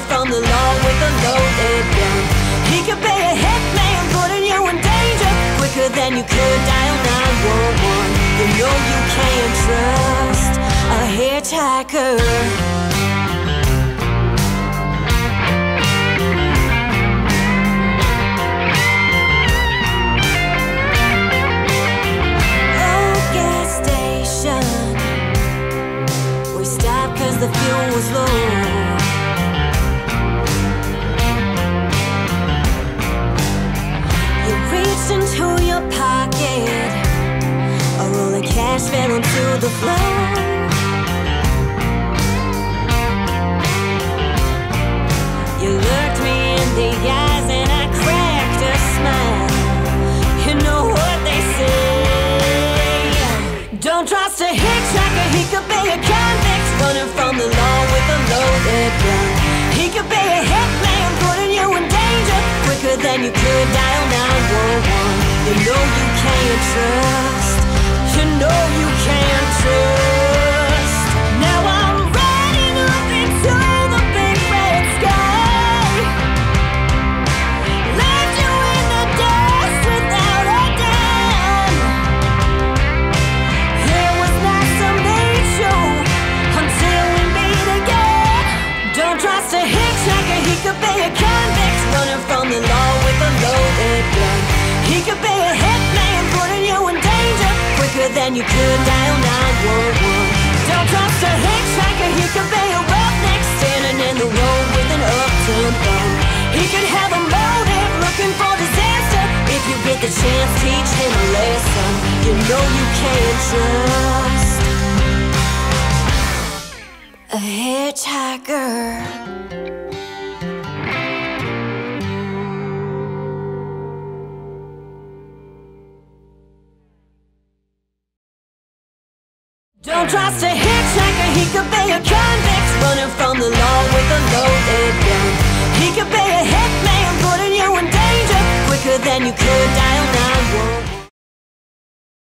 from the law with a loaded gun. He could be a hitman, putting you in danger quicker than you could dial 911. You know you can't trust a hitchhiker. The fuel was low. You reached into your pocket, a roll of cash fell onto the floor. You looked me in the eyes and I cracked a smile. You know what they say, don't trust a hitchhiker, he could be a convict running from the law with a loaded gun. He could be a hitman, putting you in danger quicker than you could dial 911. You know you can't trust, you know you can't trust. Now I'm riding up into the big red sky, left you in the dust without a dime. It was nice to meet you until we meet again. Don't trust a hitchhiker, he could be a convict running from the law with a loaded gun. He could be a hitman, putting you in danger quicker than you could dial 911. Don't trust a hitchhiker, he could be a roughneck standing in the road with an up-tempo. He could have a motive, looking for disaster. If you get the chance, teach him a lesson. You know you can't trust a hitchhiker. Don't trust a hitchhiker, he could be a convict running from the law with a loaded gun. He could be a hitman, putting you in danger quicker than you could